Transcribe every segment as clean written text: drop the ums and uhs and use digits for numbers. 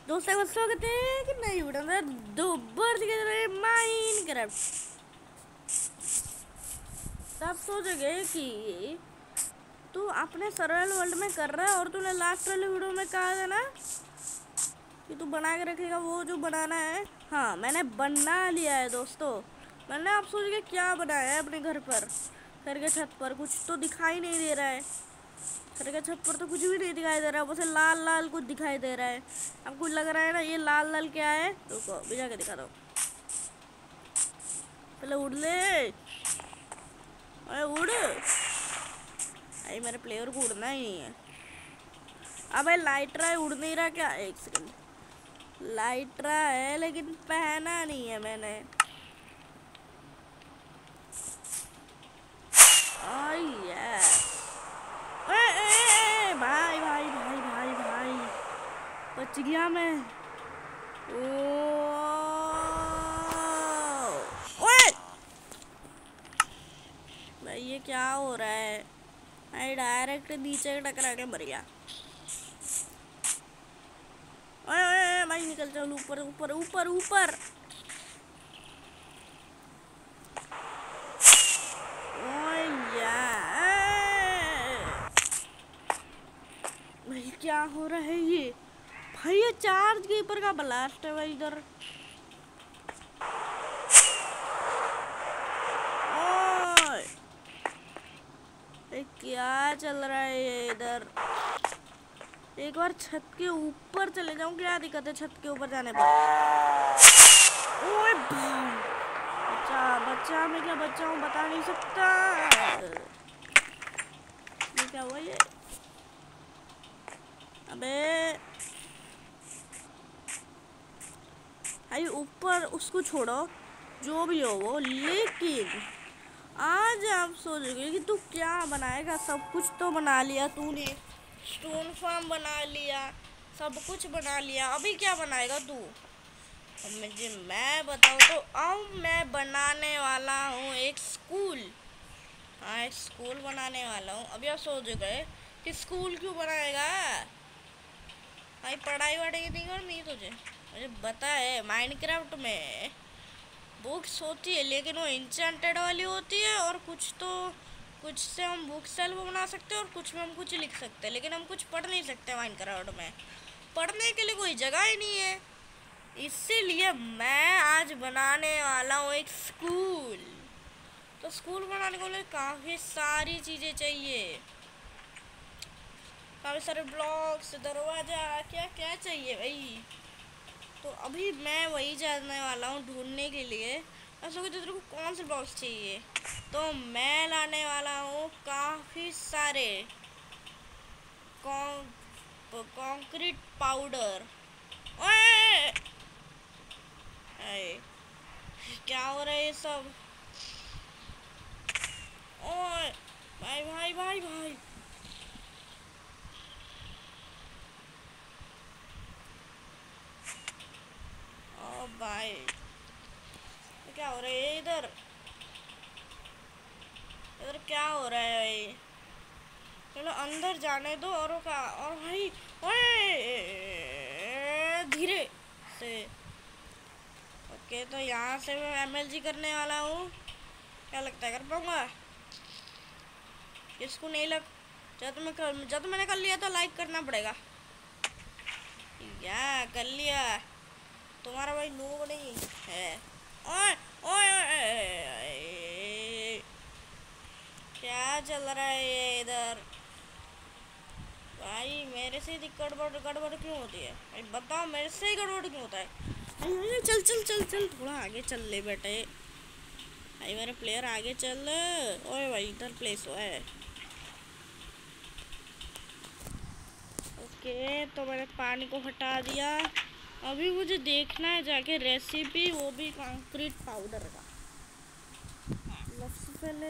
दोस्तों का स्वागत है कि नहीं उड़ा दोबारा माइनक्राफ्ट। आप सोचोगे कि तू अपने सर्वाइवल वर्ल्ड में कर रहा है और तूने लास्ट वाले वीडियो में कहा था ना कि तू बना के रखेगा वो जो बनाना है। हाँ, मैंने बना लिया है दोस्तों। मैंने आप सोच के क्या बनाया है अपने घर पर, घर के छत पर। कुछ तो दिखाई नहीं दे रहा है, घर के छत पर तो कुछ भी नहीं दिखाई दे रहा है, बस लाल लाल कुछ दिखाई दे रहा है। आपको लग रहा है ना ये लाल लाल क्या है? रुको अभी जाके दिखा दो। पहले उड़ ले, अरे उड़। अरे मेरे प्लेयर को उड़ना ही नहीं है। अबे लाइट्रा है, उड़ नहीं रहा क्या? एक सेकंड, लाइट्रा है लेकिन पहना नहीं है मैंने। भाई भाई भाई भाई भाई, बच गया मैं। ओए भाई ये क्या हो रहा है? भाई डायरेक्ट नीचे टकरा के मर गया। ओए ओए भाई निकल चल ऊपर ऊपर ऊपर ऊपर। भाई क्या हो रहा है ये? भाई ये चार्ज कीपर का ब्लास्ट है भाई इधर। क्या चल रहा है ये इधर? एक बार छत के ऊपर चले जाऊं, क्या दिक्कत है छत के ऊपर जाने पर? ओए बच्चा बच्चा, मैं क्या बच्चा हूँ बता नहीं सकता। ये क्या हुआ ये? अबे भाई ऊपर उसको छोड़ो, जो भी हो वो। लेकिन आज आप सोचोगे कि तू क्या बनाएगा। सब कुछ तो बना लिया तूने, स्टोन फार्म बना लिया, सब कुछ बना लिया। अभी क्या बनाएगा तू? अब मुझे मैं बताऊँ तो अब मैं बनाने वाला हूँ एक स्कूल। हाँ, एक स्कूल बनाने वाला हूँ। अभी आप सोच गए कि स्कूल क्यों बनाएगा? भाई पढ़ाई वढ़ाई नहीं करनी तुझे, मुझे पता है। माइनक्राफ्ट में बुक्स होती है लेकिन वो इंचेंटेड वाली होती है, और कुछ से हम बुक सेल्फ बना सकते हैं और कुछ में हम कुछ लिख सकते हैं, लेकिन हम कुछ पढ़ नहीं सकते माइनक्राफ्ट में। पढ़ने के लिए कोई जगह ही नहीं है। इसीलिए मैं आज बनाने वाला हूँ एक स्कूल। तो स्कूल बनाने के लिए काफ़ी सारी चीज़ें चाहिए, काफ़ी सारे ब्लॉक्स, दरवाज़ा, क्या क्या चाहिए भाई। तो अभी मैं वही जाने वाला हूँ ढूंढने के लिए। ऐसा कि तेरे को कौन से ब्लॉक्स चाहिए, तो मैं लाने वाला हूँ काफ़ी सारे कंक्रीट पाउडर। ओए क्या हो रहा है ये सब? ओए भाई भाई भाई भाई, ओ भाई क्या हो रहा है इधर? इधर क्या हो रहा है भाई? चलो अंदर जाने दो। और का और भाई ओए धीरे से। ओके, तो यहाँ से मैं एमएलजी करने वाला हूँ। क्या लगता है कर पाऊंगा? इसको नहीं लग। जब मैंने कर लिया तो लाइक करना पड़ेगा। या कर लिया। तुम्हारा भाई लोग नहीं है। ओए ओए ओए, क्या चल रहा है ये इधर? भाई मेरे से ही गड़बड़ क्यों होती है भाई? बताओ मेरे से ही गड़बड़ क्यों होता है? चल चल चल चल, थोड़ा आगे चल ले बेटे। भाई मेरे प्लेयर आगे चल। ओए भाई इधर प्लेस हुआ है। ओके, तो मैंने पानी को हटा दिया। अभी मुझे देखना है जाके रेसिपी, वो भी कंक्रीट पाउडर का। सबसे पहले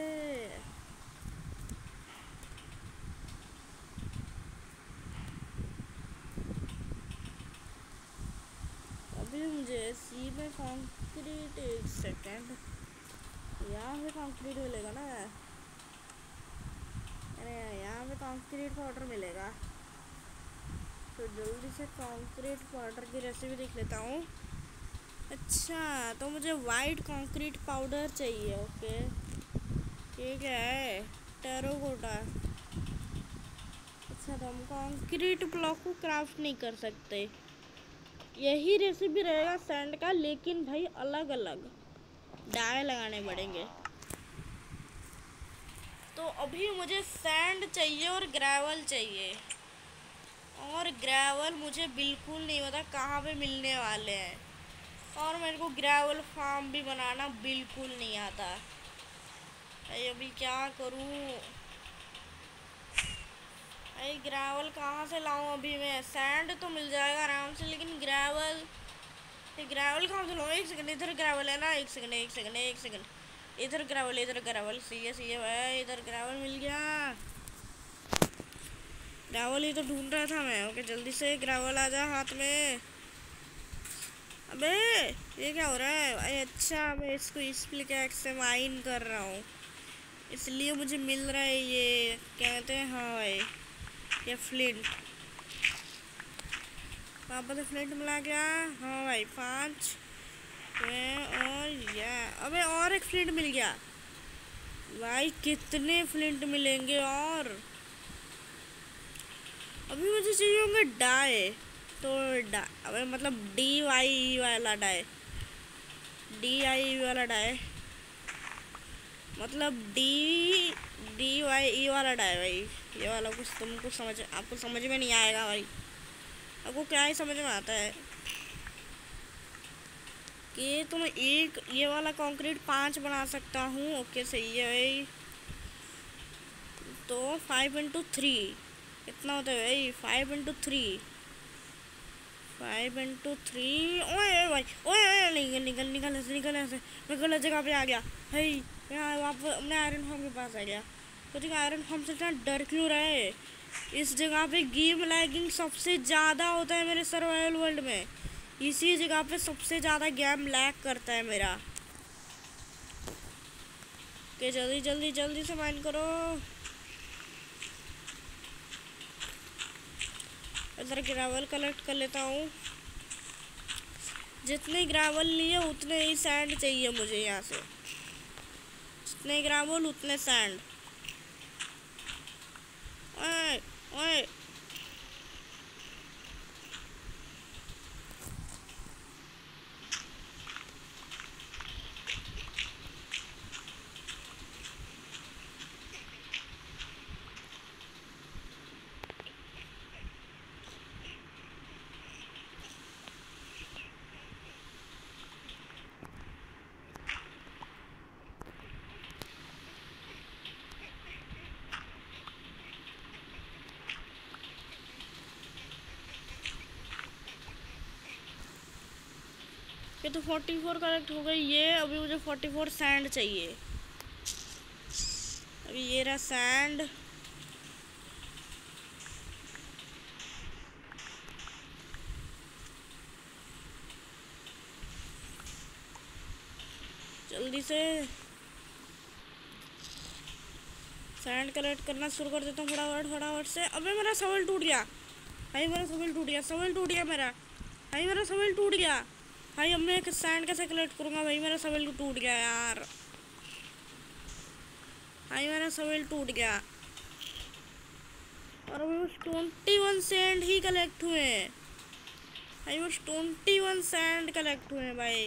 मुझे सी में कंक्रीट, एक सेकेंड, यहाँ पे कंक्रीट मिलेगा ना? अरे यहाँ पे कंक्रीट पाउडर मिलेगा। तो जल्दी से कंक्रीट पाउडर की रेसिपी देख लेता हूँ। अच्छा, तो मुझे वाइट कंक्रीट पाउडर चाहिए। ओके, ये क्या है? टेराकोटा। अच्छा, तो हम कंक्रीट ब्लॉक को क्राफ्ट नहीं कर सकते। यही रेसिपी रहेगा सैंड का, लेकिन भाई अलग अलग डाई लगाने पड़ेंगे। तो अभी मुझे सैंड चाहिए और ग्रेवल चाहिए, और ग्रेवल मुझे बिल्कुल नहीं पता कहाँ पे मिलने वाले हैं, और मेरे को ग्रेवल फार्म भी बनाना बिल्कुल नहीं आता। अभी क्या करूँ? अरे ग्रेवल कहाँ से लाऊं? अभी मैं सैंड तो मिल जाएगा आराम से, लेकिन ग्रेवल कहाँ से लाऊं? एक सेकंड, इधर ग्रेवल है ना, एक सेकंड। इधर ग्रेवल सही है भाई, इधर ग्रेवल मिल गया। ग्रेवल ही तो ढूंढ रहा था मैं। ओके, जल्दी से ग्रेवल आ जा हाथ में। अबे ये क्या हो रहा है? अरे अच्छा, मैं इसको इस पिकैक्स से माइन कर रहा हूँ, इसलिए मुझे मिल रहा है ये, क्या कहते हैं, हाँ भाई, ये फ्लिंट। पापा से फ्लिंट मिला क्या? हाँ भाई, 5 और या अबे और एक फ्लिंट मिल गया भाई। कितने फ्लिंट मिलेंगे? और अभी मुझे चाहिए होंगे डाई। तो अबे मतलब DYE वाला डाई, DIE वाला डाई, मतलब DYE वाला डाई भाई। ये वाला कुछ तुमको आपको समझ में नहीं आएगा भाई, आपको क्या ही समझ में आता है कि तुम एक ये वाला कंक्रीट 5 बना सकता हूँ। ओके, सही है भाई। तो 5 × 3 कितना होता है भाई? 5 × 3। ओए भाई, ओए निकल ऐसे, मैं गलत जगह पे आ गया भाई। मैं वापस अपने आयरन फॉर्म के पास आ गया। तो ठीक, आयरन फॉर्म से इतना डर क्यों रहा है? इस जगह पे गेम लैगिंग सबसे ज़्यादा होता है मेरे सर्वाइवल वर्ल्ड में। इसी जगह पे सबसे ज़्यादा गेम लैग करता है मेरा। कि जल्दी से माइन करो। इधर ग्रेवल कलेक्ट कर लेता हूँ। जितने ग्रेवल लिए उतने ही सैंड चाहिए मुझे यहाँ से। जितने ग्रेवल उतने सैंड। ओए ओए, ये तो 44 कलेक्ट हो गई। ये अभी मुझे 44 सैंड चाहिए। अभी ये रहा सैंड। जल्दी से सैंड कलेक्ट करना शुरू कर देता हूँ फटाफट से। अबे मेरा सवल टूट गया भाई, सवल टूट गया मेरा सवल टूट गया भाई। अब मैं सैंड कैसे कलेक्ट करूँगा भाई? मेरा सवल टूट गया यार भाई, मेरा सवल टूट गया। और अभी बस 21 सैंड ही कलेक्ट हुए हैं भाई, बस 21 सैंड कलेक्ट हुए हैं भाई।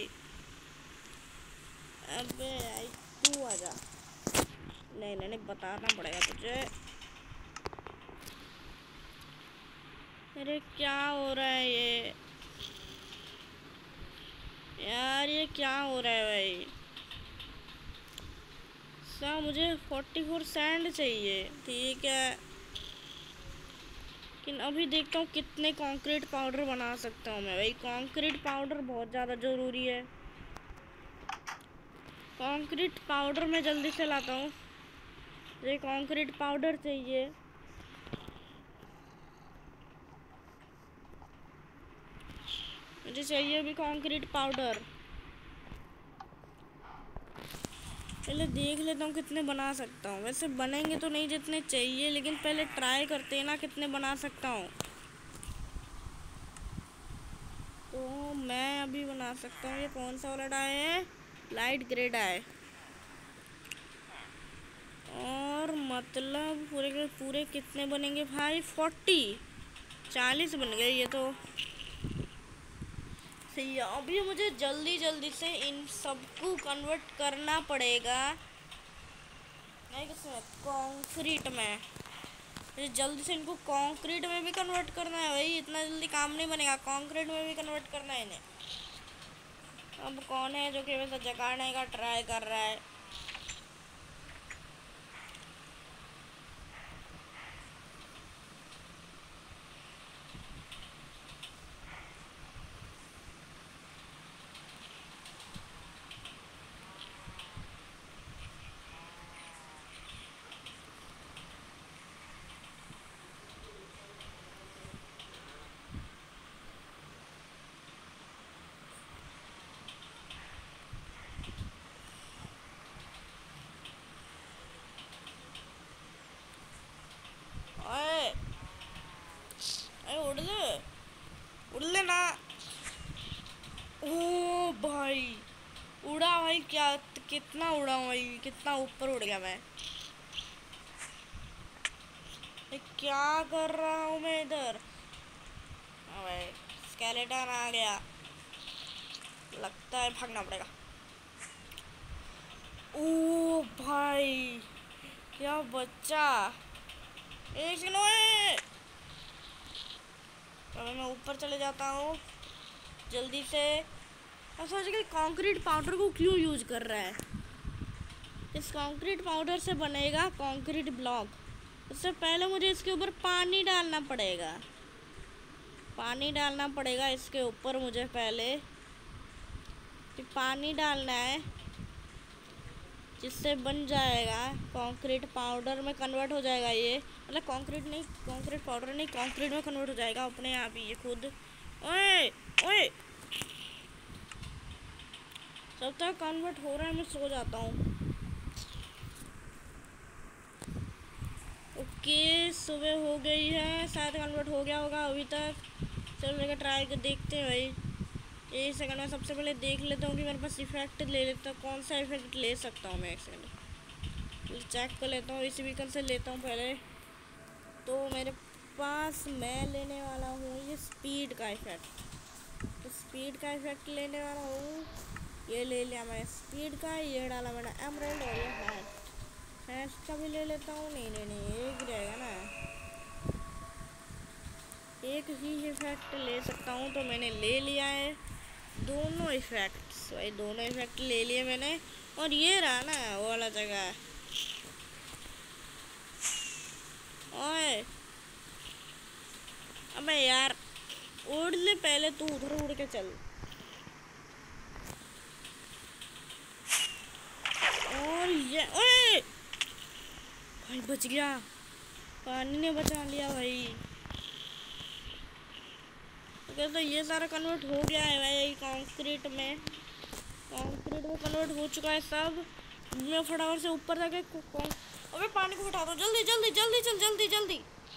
अबे भाई तू आजा। नहीं बताना पड़ेगा तुझे। अरे क्या हो रहा है ये यार? ये क्या हो रहा है भाई? मुझे 44 सैंड चाहिए, ठीक है, लेकिन अभी देखता हूँ कितने कंक्रीट पाउडर बना सकता हूँ मैं भाई। कंक्रीट पाउडर बहुत ज़्यादा ज़रूरी है। कंक्रीट पाउडर मैं जल्दी से लाता हूँ। मुझे कंक्रीट पाउडर चाहिए। मुझे चाहिए अभी कंक्रीट पाउडर। पहले देख लेता हूँ कितने बना सकता हूँ। वैसे बनेंगे तो नहीं जितने चाहिए, लेकिन पहले ट्राई करते हैं ना कितने बना सकता हूँ। अभी बना सकता हूँ। ये कौन सा वाला डाई है? Light grey dye. और मतलब पूरे के पूरे कितने बनेंगे भाई? 40 बन गए ये तो सही है। अभी मुझे जल्दी जल्दी से इन सबको कन्वर्ट करना पड़ेगा, नहीं किसमें? कंक्रीट में। मुझे जल्दी से इनको कंक्रीट में भी कन्वर्ट करना है भाई, इतना जल्दी काम नहीं बनेगा। कंक्रीट में भी कन्वर्ट करना है इन्हें। अब कौन है जो कि वैसे जगाने का ट्राई कर रहा है? ओए उड़ ले ना। ओ भाई उड़ा भाई, क्या कितना उड़ा भाई, कितना ऊपर उड़ गया मैं। क्या कर रहा हूँ मैं इधर? भाई स्केलेटन आ गया, लगता है भागना पड़ेगा। ओ भाई क्या बच्चा। एक सेकंड में अभी मैं ऊपर चले जाता हूँ जल्दी से। और सोच के कंक्रीट पाउडर को क्यों यूज कर रहा है? इस कंक्रीट पाउडर से बनेगा कंक्रीट ब्लॉक। उससे पहले मुझे इसके ऊपर पानी डालना पड़ेगा। पानी डालना पड़ेगा इसके ऊपर मुझे पहले। पानी डालना है जिससे बन जाएगा कंक्रीट पाउडर में कन्वर्ट हो जाएगा ये। मतलब कंक्रीट नहीं, कंक्रीट पाउडर नहीं, कंक्रीट में कन्वर्ट हो जाएगा अपने आप ही ये खुद। ओए ओए जब तक कन्वर्ट हो रहा है मैं सो जाता हूँ। ओके सुबह हो गई है, शायद कन्वर्ट हो गया होगा अभी तक। चलो लेकर ट्राई कर देखते हैं भाई। एक सेकंड में सबसे पहले देख लेता हूँ कि मेरे पास इफेक्ट ले लेता हूँ, कौन सा इफेक्ट ले सकता हूँ मैं। एक सेकंड चेक कर लेता हूँ, इसी व्हीकल से लेता हूँ पहले। तो मेरे पास मैं लेने वाला हूँ ये स्पीड का इफेक्ट। तो स्पीड का इफेक्ट लेने वाला हूँ, ये ले लिया मैं स्पीड का। ये डाला मैंने एमराल्ड और ये हैश का भी ले लेता हूँ। नहीं नहीं नहीं एक रहेगा ना, एक ही इफेक्ट ले सकता हूँ तो मैंने ले लिया है दोनों इफेक्ट्स भाई। दोनों इफेक्ट ले लिए मैंने। और ये रहा ना वो वाला जगह। ओए अबे यार उड़ ले पहले, तू उधर उड़ के चल। और ये ओए भाई बच गया, पानी ने बचा लिया भाई। तो ये सारा कन्वर्ट हो गया है भाई कंक्रीट में। कंक्रीट में कन्वर्ट हो चुका है सब। मैं फटाफट से ऊपर जाके अबे पानी को उठा दो, जल्दी जल्दी जल्दी चल, जल्दी जल्दी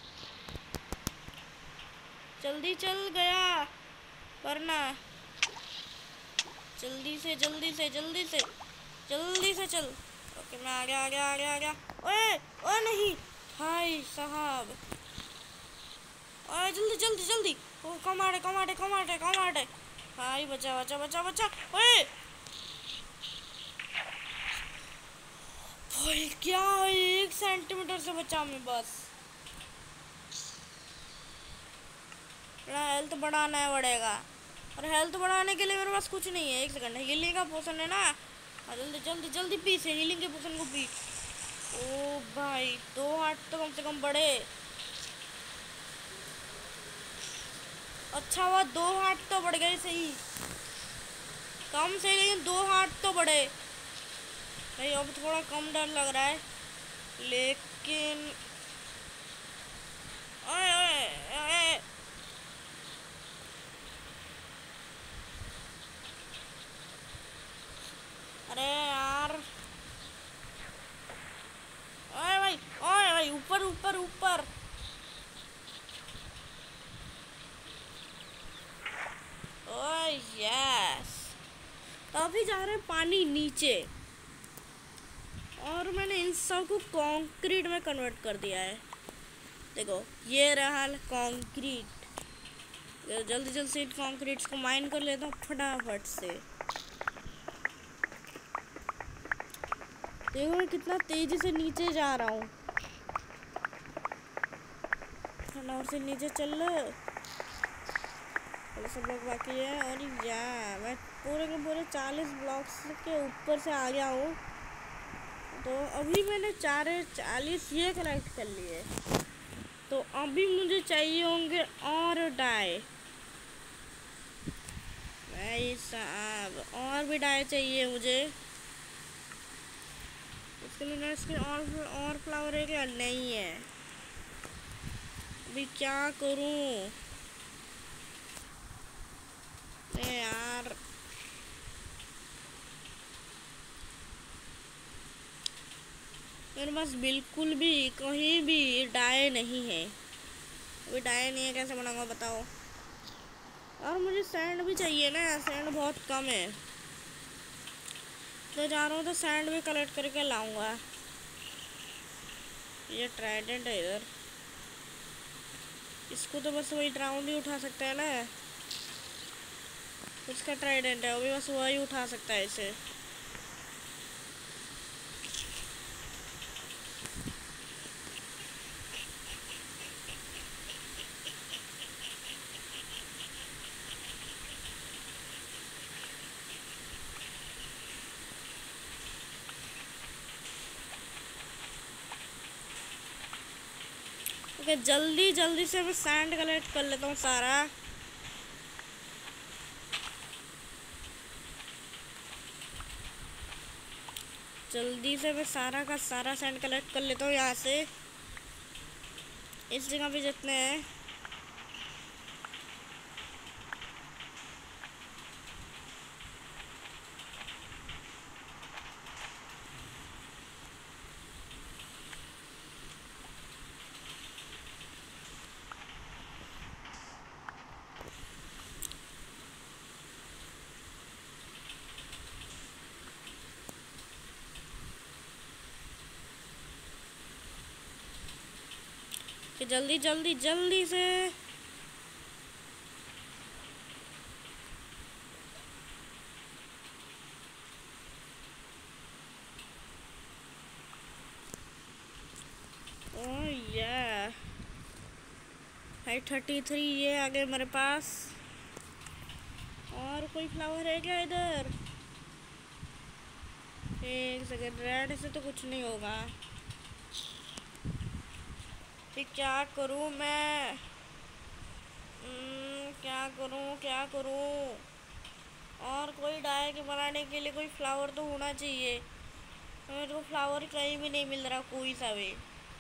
जल्दी चल गया वरना। जल्दी से जल्दी से जल्दी से जल्दी से चल। ओके मैं आ गया आ गया आ गया आ गया। ओए ओए नहीं भाई साहब, ओए जल्दी जल्दी जल्दी। ओ कमाटे कमाटे कमाटे कमाटे भाई, बचा बचा बचा बचा। ओए भाई क्या 1 सेंटीमीटर से बचा मैं बस। हेल्थ बढ़ाना है पड़ेगा, और हेल्थ बढ़ाने के लिए मेरे पास कुछ नहीं है। एक सेकंड, हीलिंग का पोशन है ना, जल्दी जल्दी जल्दी पी से हीलिंग के पोशन को पी। ओ भाई 2 हार्ट तो कम से कम बढ़े। अच्छा हुआ 2 हार्ट तो बढ़ गए, सही कम से लेकिन 2 हार्ट तो बढ़े भाई। अब थोड़ा कम डर लग रहा है लेकिन ओए ओए ओए अरे यार ओए भाई ऊपर ऊपर ऊपर। ओए यस ही जा रहा है पानी नीचे, और मैंने इन सब को कंक्रीट में कन्वर्ट कर दिया है। देखो ये रहा कंक्रीट। जल्दी जल्दी से कंक्रीट्स को माइन कर लेता हूँ फटाफट से। देखो मैं कितना तेजी से नीचे जा रहा हूँ। और से नीचे चल लो, सब लोग बाकी है। और या मैं पूरे के पूरे 40 ब्लॉक्स के ऊपर से आ गया हूँ। तो अभी मैंने 40 ये कलेक्ट कर लिए। तो अभी मुझे चाहिए होंगे और डाई। भाई साहब और भी डाई चाहिए मुझे। इसके लिए इसके और फ्लावर है क्या? नहीं है। अभी क्या करूं यार? मेरे पास बिल्कुल भी कहीं भी डाई नहीं है। अभी डाई नहीं है, कैसे बनाऊंगा बताओ? और मुझे सैंड भी चाहिए ना, सैंड बहुत कम है। तो जा रहा हूँ तो सैंड भी कलेक्ट करके लाऊंगा। ये ट्राइडेंट है इधर, इसको तो बस वही ड्राउंड ही उठा सकता है ना। उसका ट्राइडेंट है, वो भी बस वही उठा सकता है इसे। ओके जल्दी जल्दी से मैं सैंड कलेक्ट कर लेता हूँ सारा। जल्दी से मैं सारा का सारा सैंड कलेक्ट कर लेता हूँ यहाँ से। इस जगह पे जितने हैं कि जल्दी जल्दी जल्दी से या 33 ये आ गए मेरे पास। और कोई फ्लावर है क्या इधर? एक सेकंड, रेड से तो कुछ नहीं होगा। फिर क्या करूं मैं? क्या करूं? और कोई डाई के बनाने के लिए कोई फ्लावर तो होना चाहिए। मेरे को फ्लावर कहीं भी नहीं मिल रहा, कोई सा भी।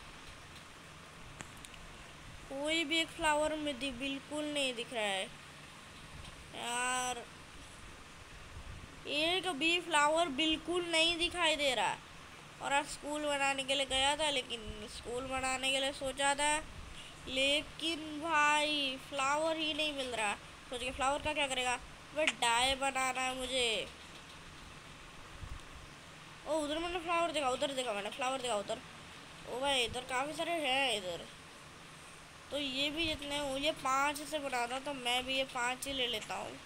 कोई भी एक फ्लावर में बिल्कुल नहीं दिख रहा है यार। एक भी फ्लावर बिल्कुल नहीं दिखाई दे रहा। और आज स्कूल बनाने के लिए गया था, लेकिन स्कूल बनाने के लिए सोचा था, लेकिन भाई फ्लावर ही नहीं मिल रहा। सोच के फ्लावर का क्या करेगा? वह डाई बनाना है मुझे। ओ उधर मैंने फ्लावर देखा, उधर देखा मैंने फ्लावर देखा उधर। ओ भाई इधर काफ़ी सारे हैं इधर। तो ये भी जितने हो, ये 5 से बनाता, तो मैं भी ये 5 ही ले लेता हूँ।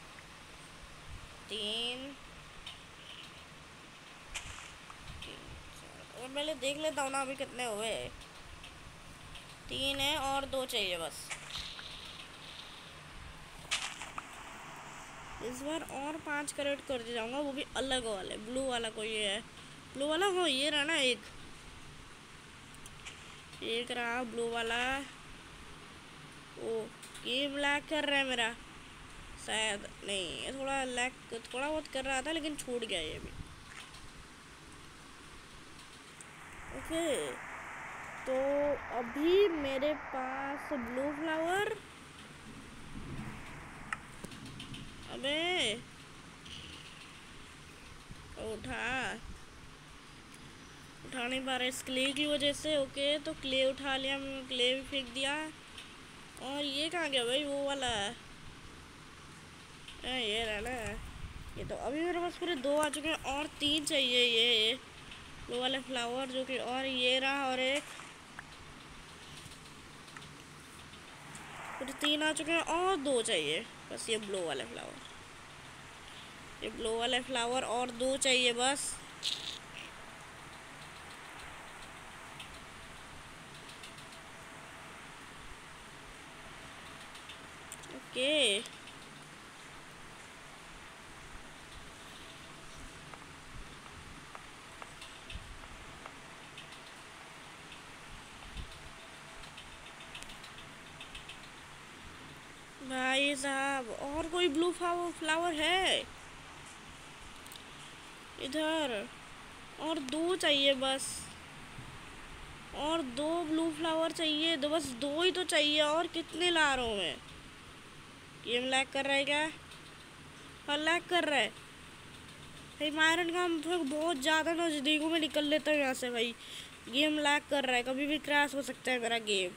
3 और पहले देख लेता हूँ ना अभी कितने हुए। 3 है और 2 चाहिए बस। इस बार और 5 करेक्ट कर दे जाऊँगा, वो भी अलग वाले। ब्लू वाला कोई है? ब्लू वाला हो, ये रहा ना एक रहा ब्लू वाला। ओ ये ब्लैक कर रहा है मेरा, शायद नहीं, थोड़ा लैक थोड़ा बहुत कर रहा था, लेकिन छूट गया ये भी। ओके तो अभी मेरे पास ब्लू फ्लावर। अबे उठा नहीं पा रहा इस क्ले की वजह से। ओके तो क्ले उठा लिया, क्ले भी फेंक दिया। और ये कहाँ गया भाई वो वाला? ये रहा ना, ये तो अभी मेरे पास पूरे 2 आ चुके हैं और 3 चाहिए। ये ब्लू वाले फ्लावर जो कि, और ये रहा, और एक, पूरे 3 आ चुके हैं और 2 चाहिए बस। ये ब्लू वाले फ्लावर, ये ब्लू वाले फ्लावर और 2 चाहिए बस। ओके भाई साहब, और कोई ब्लू फ्लावर है इधर? और 2 चाहिए बस, और 2 ब्लू फ्लावर चाहिए, तो बस 2 ही तो चाहिए। और कितने ला रहा हूँ मैं? गेम लैग कर रहा है क्या? हाँ लैग कर रहा है भाई। मायरन का हम तो बहुत ज़्यादा नज़दीकों में निकल लेता हूँ यहाँ से भाई। गेम लैग कर रहा है, कभी भी क्रैश हो सकता है मेरा गेम।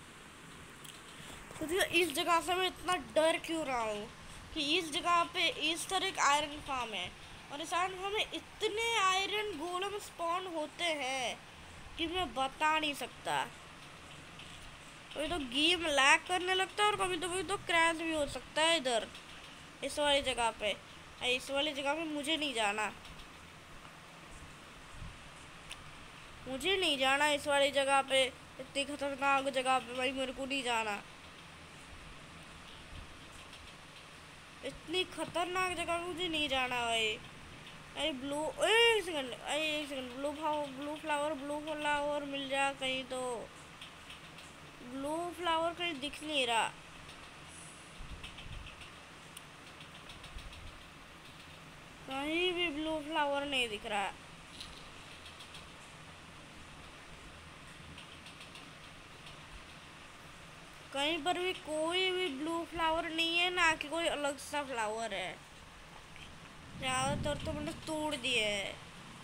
तो इस जगह से मैं इतना डर क्यों रहा हूँ कि इस जगह पे इस तरह एक आयरन फार्म है, और इस आयरन फार्म में इतने आयरन गोलम स्पॉन होते हैं कि मैं बता नहीं सकता। कभी तो गेम लैग करने लगता है और कभी तो क्रैश भी हो सकता है इधर इस वाली जगह पे। इस वाली जगह पे मुझे नहीं जाना, मुझे नहीं जाना इस वाली जगह पे। इतनी खतरनाक जगह पे भाई मेरे को नहीं जाना। इतनी खतरनाक जगह पे मुझे नहीं जाना भाई। अरे ब्लू, एक सेकंड, अरे एक सेकंड, ब्लू फ्लावर मिल जा कहीं तो। ब्लू फ्लावर कहीं दिख नहीं रहा। कहीं भी ब्लू फ्लावर नहीं दिख रहा। कहीं पर भी कोई भी ब्लू फ्लावर नहीं है, ना कि कोई अलग सा फ्लावर है। ज़्यादातर तो मैंने तोड़ दिए है।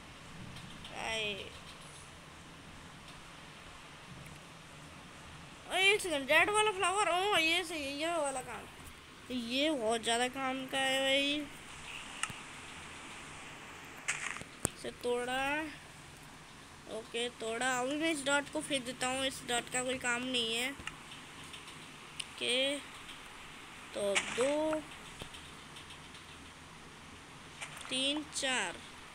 एक सेकंड, रेड वाला फ्लावर, ओ ये सही है, ये वाला काम, ये बहुत ज़्यादा काम का है भाई। से तोड़ा, ओके तोड़ा। अभी मैं इस डॉट को फेंक देता हूँ, इस डॉट का कोई काम नहीं है। ओके तो 2 3 4,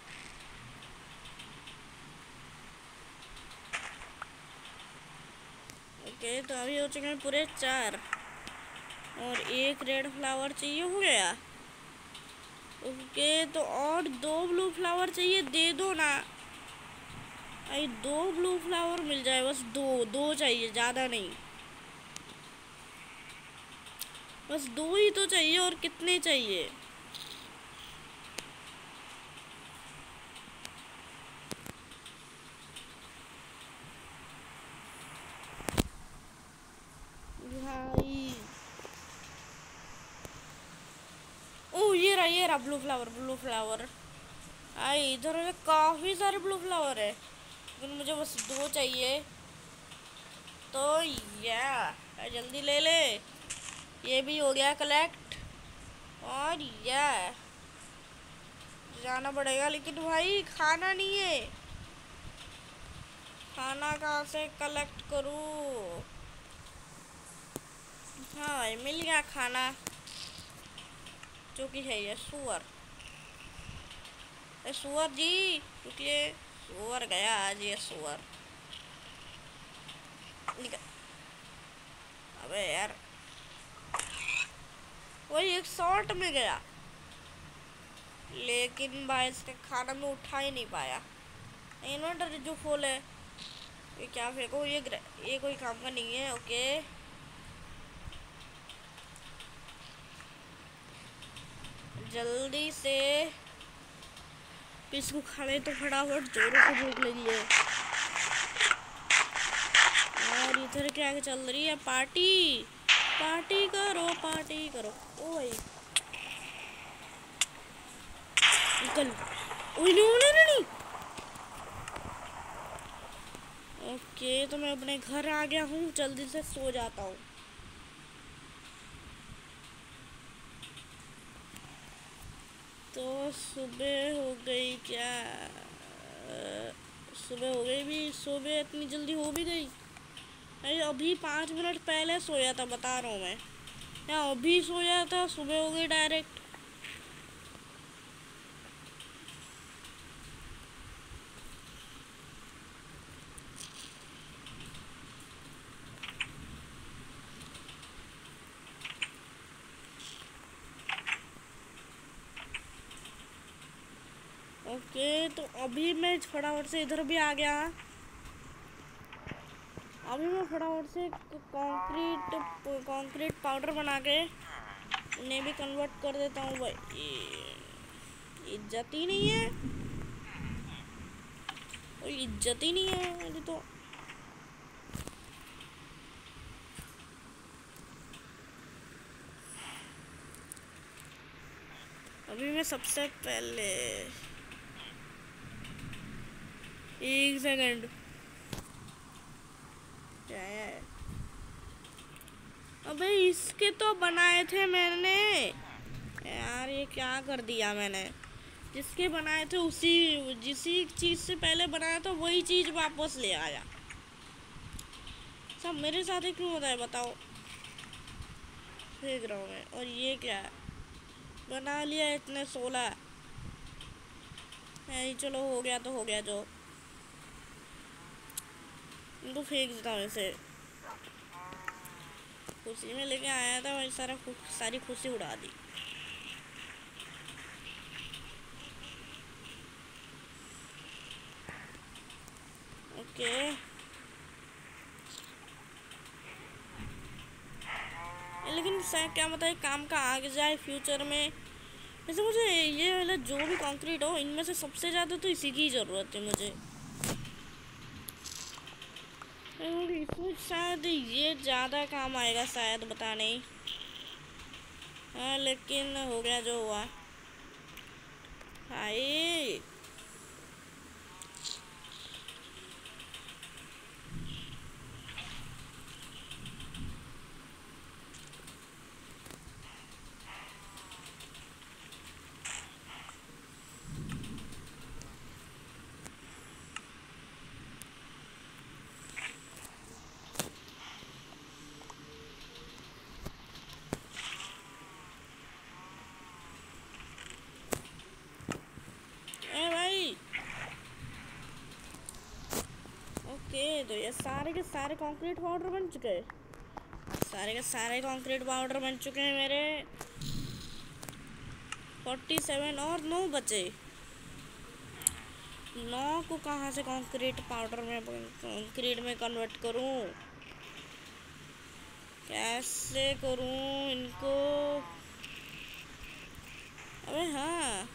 ओके तो अभी हो चुके हैं पूरे 4, और एक रेड फ्लावर चाहिए, हो गया। ओके तो और 2 ब्लू फ्लावर चाहिए, दे दो ना भाई। 2 ब्लू फ्लावर मिल जाए बस, 2 चाहिए, ज़्यादा नहीं, बस 2 ही तो चाहिए। और कितने चाहिए? भाई ओ ये रहा ब्लू फ्लावर। आई इधर काफ़ी सारे ब्लू फ्लावर है, लेकिन मुझे बस 2 चाहिए। तो या जल्दी ले ले, ये भी हो गया कलेक्ट। और या जाना पड़ेगा, लेकिन भाई खाना नहीं है। खाना कहाँ से कलेक्ट करूँ? हाँ भाई मिल गया खाना, जो कि है ये सुअर। सुअर जी रुकिए, सुअर गया आज ये सुअर। अबे यार, वही एक शॉट में गया, लेकिन भाई इसका खाना में उठा ही नहीं पाया। इन्वर्टर जो फुल है, ये क्या फेंको, ये कोई काम का नहीं है। ओके जल्दी से इसको खाने तो फटाफट, जोरों से भूख लगी है। और इधर क्या चल रही है? पार्टी पार्टी करो, पार्टी करो। ओ भाई निकल, नहीं। ओके तो मैं अपने घर आ गया हूँ, जल्दी से सो जाता हूँ। तो सुबह हो गई क्या? सुबह हो गई भी? सुबह इतनी जल्दी हो भी गई? अरे अभी 5 मिनट पहले सोया था, बता रहा हूँ मैं। या अभी सोया था, सुबह हो गई डायरेक्ट। ओके, तो अभी मैं फटाफट से इधर भी आ गया। अभी मैं फटाफट से कंक्रीट पाउडर बना के उन्हें भी कन्वर्ट कर देता हूँ भाई। इज्जत ही नहीं है, कोई इज्जत ही नहीं है अभी तो। अभी मैं सबसे पहले 1 सेकंड क्या है? अबे इसके तो बनाए थे मैंने यार, ये क्या कर दिया मैंने। जिसके बनाए थे उसी जिसी चीज़ से पहले बनाया था वही चीज़ वापस ले आया। सब मेरे साथ ही क्यों होता है बताओ? फेंक रहा हूँ मैं। और ये क्या है? बना लिया इतने 16। चलो हो गया तो हो गया, जो इनको फेंक देता हूँ इसे। खुशी में लेके आया था वही सारी खुशी उड़ा दी। ओके, लेकिन क्या बताए, काम का आ जाए फ्यूचर में। वैसे मुझे ये वाला जो भी कंक्रीट हो, इनमें से सबसे ज़्यादा तो इसी की ज़रूरत है मुझे। इसमें शायद ये ज़्यादा काम आएगा शायद, बता नहीं। हाँ लेकिन हो गया जो हुआ भाई। भाई ओके, तो ये सारे के सारे कंक्रीट पाउडर बन चुके हैं। सारे के सारे कंक्रीट पाउडर बन चुके हैं मेरे। 47 और 9 बचे। 9 को कहाँ से कंक्रीट में कन्वर्ट करूँ? कैसे करूँ इनको? अबे हाँ,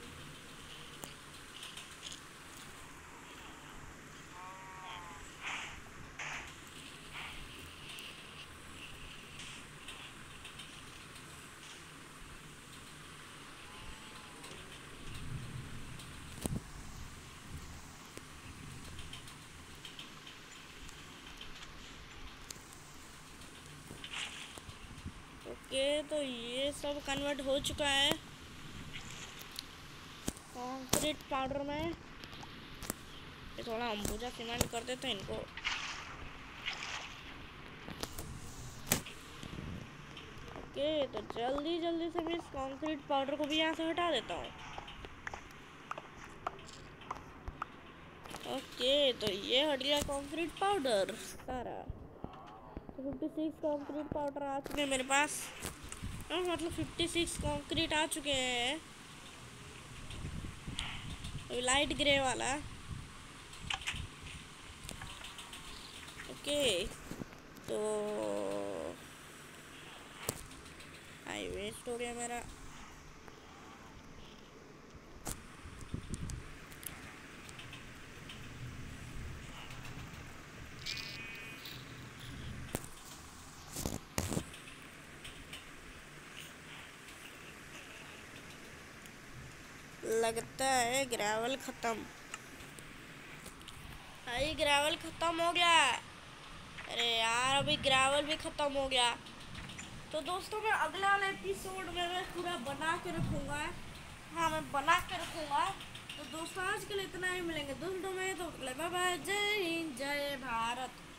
ओके, तो ये सब कन्वर्ट हो चुका है कंक्रीट पाउडर में। ये थोड़ा अंबुजा सीमेंट कर देते हैं इनको। ओके, तो जल्दी जल्दी से मैं इस कंक्रीट पाउडर को भी यहाँ से हटा देता हूँ। ओके, तो ये हट गया कंक्रीट पाउडर सारा। तो 56 कंक्रीट पाउडर आ चुके हैं मेरे पास। मतलब 56 कंक्रीट आ चुके हैं। लाइट ग्रे वाला। ओके, तो हाई वेस्ट हो गया मेरा। लगता है ग्रेवल खत्म। भाई ग्रेवल खत्म हो गया। अरे यार, अभी ग्रेवल भी खत्म हो गया। तो दोस्तों मैं अगला वाला एपिसोड में मैं पूरा बना के रखूँगा। हाँ मैं बना के रखूँगा। तो दोस्तों आज के लिए इतना ही, मिलेंगे दोस्तों में, तो बाय बाय, जय हिंद जय भारत।